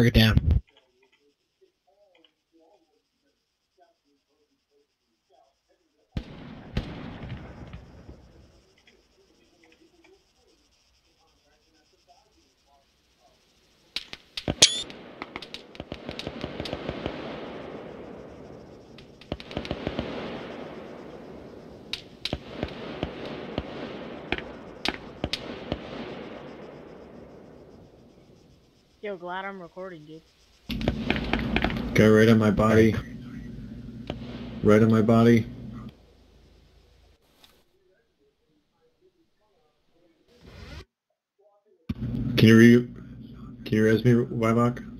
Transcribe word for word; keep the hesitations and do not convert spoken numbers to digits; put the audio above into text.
target down. Yo, glad I'm recording, dude. Go right on my body. Right on my body. Can you re- can you res me, Wybach?